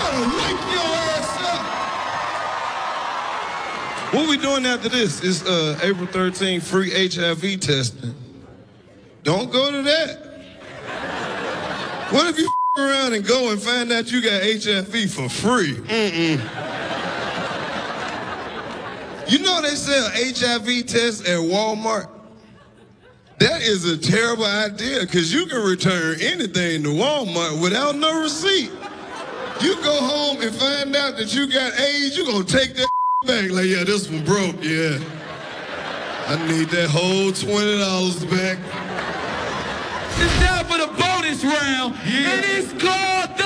wake your ass up. What we doing after this? It's April 13th, free HIV testing. Don't go to that. What if you around and go and find out you got HIV for free? You know they sell HIV tests at Walmart? That is a terrible idea because you can return anything to Walmart without no receipt. You go home and find out that you got AIDS, you gonna take that back. Like, yeah, this one broke, yeah. I need that whole $20 back. It's time for the bonus round, and it's called the